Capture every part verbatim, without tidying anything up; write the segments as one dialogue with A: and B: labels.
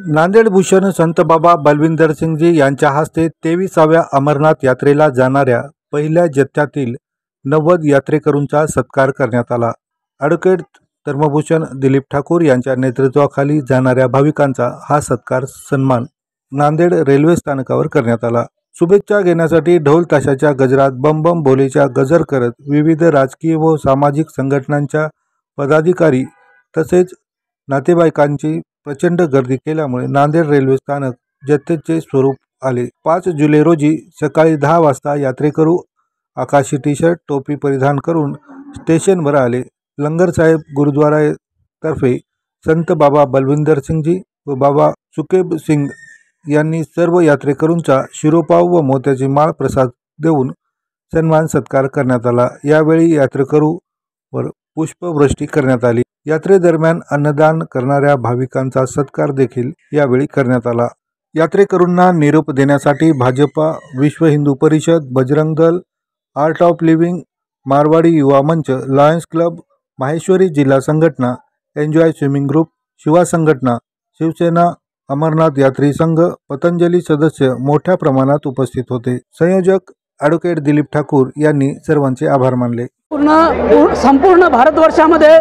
A: नांदेड भूषण संत बाबा बलविंदर सिंगजी यांच्या हस्ते तेविसाव्या अमरनाथ यात्रेला जाणाऱ्या पहिल्या जथ्यातील नव्वद यात्रेकरूंचा सत्कार करण्यात आला। ॲडव्होकेट धर्मभूषण दिलीप ठाकूर यांच्या नेतृत्वाखाली जाणाऱ्या भाविकांचा हा सत्कार सन्मान नांदेड रेल्वे स्थानकावर करण्यात आला। शुभेच्छा घेण्यासाठी ढोल ताशाच्या गजरात बम बम भोलेच्या गजर करत विविध राजकीय व सामाजिक संघटनांच्या पदाधिकारी तसेच नातेवाईकांची प्रचंड गर्दी केल्यामुळे नांदेड रेल्वे स्थानक जत्थेचे स्वरूप आले। पाच जुलै रोजी सकाळी दहा वाजता यात्रेकरू आकाशी टी शर्ट टोपी परिधान करून स्टेशनवर आले। लंगर साहेब गुरुद्वारा तर्फे संत बाबा बलविंदर सिंगजी व बाबा सुखेब सिंग यांनी सर्व यात्रेकरूंचा शिरोपाव व मोत्याची माळ प्रसाद देऊन सन्मान सत्कार करण्यात आला। यावेळी यात्रेकरूवर पुष्पवृष्टी करण्यात आली। यात्रेदरम्यान अन्नदान करणाऱ्या भाविकांचा सत्कार देखील यावेळी करण्यात आला। यात्रेकरूंना निरोप देण्यासाठी भाजपा, विश्व Hindu Parishad, Bajrang Dal, art of living, Marwari युवा मंच, लायन्स क्लब, माहेश्वरी जिल्हा संघटना, एन्जॉय स्विमिंग ग्रुप, शिवा संघटना, शिवसेना, अमरनाथ यात्री संघ, पतंजली सदस्य मोठ्या प्रमाणात उपस्थित होते। संयोजक ॲडव्होकेट दिलीप ठाकूर यांनी सर्वांचे आभार मानले।
B: पूर्ण संपूर्ण भारतवर्षामध्ये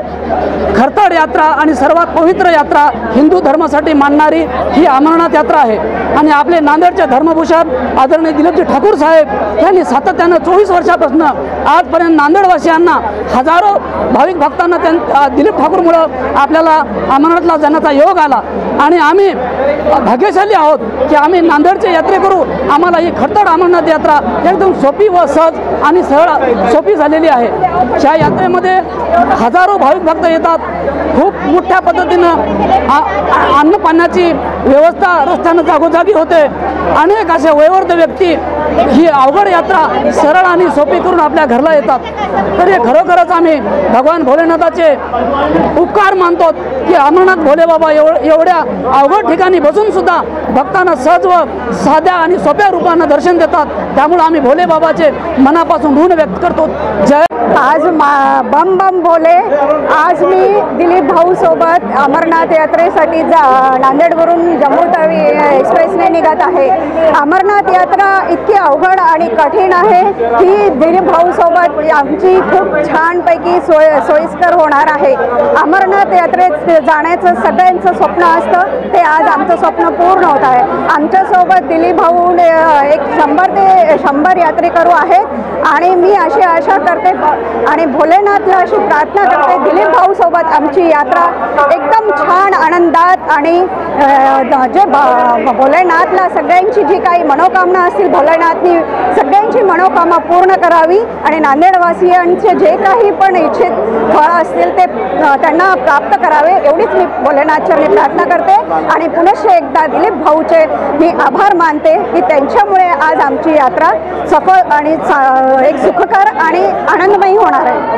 B: खरताड यात्रा आणि सर्वात पवित्र यात्रा हिंदू धर्मासाठी मानणारी ही अमरनाथ यात्रा आहे आणि आपले नांदेडचे धर्मभूषण आदरणीय दिलीपजी ठाकूर साहेब यांनी सातत्यानं चोवीस वर्षापासून आजपर्यंत नांदेडवासियांना हजारो भाविक भक्तांना त्या दिलीप ठाकूरमुळं आपल्याला अमरनाथला जाण्याचा योग आला आणि आम्ही भाग्यशाली आहोत की आम्ही नांदेडचे यात्रेकरू आम्हाला ही खरताड अमरनाथ यात्रा एकदम सोपी व सहज आणि सरळ सोपी झालेली आहे। या यात्रेमध्ये हजारो भाविक भक्त येतात। खूप मोठ्या पद्धतीनं अन्न पाण्याची व्यवस्था रस्त्यानं जागोजागी होते। अनेक असे वयोवृद्ध व्यक्ती ही अवघड यात्रा सरळ आणि सोपी करून आपल्या घरला येतात। तर हे खरोखरच आम्ही भगवान भोलेनाथाचे उपकार मानतो की अमरनाथ भोले बाबा एवढ्या अवघड ठिकाणी बसून सुद्धा भक्तांना सहज व साध्या आणि सोप्या रूपानं दर्शन देतात। त्यामुळे आम्ही भोले बाबाचे मनापासून ऋण व्यक्त करतो। जय
C: आज बम बम भोले। आज मी दिलीप भाऊ सोबत अमरनाथ यात्रेसाठी जा नांदेडवरून जम्मू तावी एक्सप्रेसने निघत आहे। अमरनाथ यात्रा इतकी अवघड आणि कठीण आहे की दिलीप भाऊ सोबत आमची खूप छानपैकी सोय सोयीस्कर होणार आहे। अमरनाथ यात्रेत जाण्याचं सगळ्यांचं स्वप्न असतं, ते आज आमचं स्वप्न पूर्ण होत आहे। आमच्यासोबत दिलीप भाऊ एक शंभर ते शंभर यात्रेकरू आहेत आणि मी अशी आशा करते आणि भोलेनाथला अशी प्रार्थना करते दिलीप भाऊ सोबत आमची यात्रा एकदम छान आनंदात आणि जे भोलेनाथला सगळ्यांची जी काही मनोकामना असतील भोलेनाथनी सगळ्यांची मनोकामना पूर्ण करावी आणि नांदेडवासियांचे जे काही पण इच्छित फळ असतील ते त्यांना प्राप्त करावे एवढीच मी भोलेनाथच्या प्रार्थना करते आणि पुनश्च एकदा दिलीप भाऊचे मी आभार मानते की त्यांच्यामुळे आज आमची यात्रा सफल आणि एक सुखकर आणि आनंदमयी होणार आहे।